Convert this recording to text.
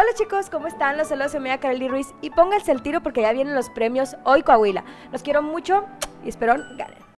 Hola chicos, ¿cómo están? Los saludos, soy mi amiga Kareli Ruiz y pónganse al tiro porque ya vienen los premios Hoy Coahuila. Los quiero mucho y espero ganen.